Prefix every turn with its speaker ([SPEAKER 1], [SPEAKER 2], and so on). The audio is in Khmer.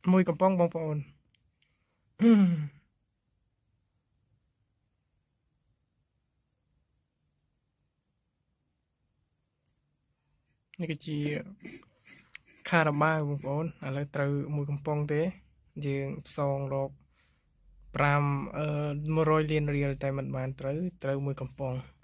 [SPEAKER 1] មួយកំប៉ុងបងប្អូននេះគឺជាខារ៉ាបាវបងប្អូនឥឡូវត្រូវមួយកំប៉ុងទេយើងផ្សងរក100 លានរៀលតែមិនបានត្រូវមួយកំប៉ុង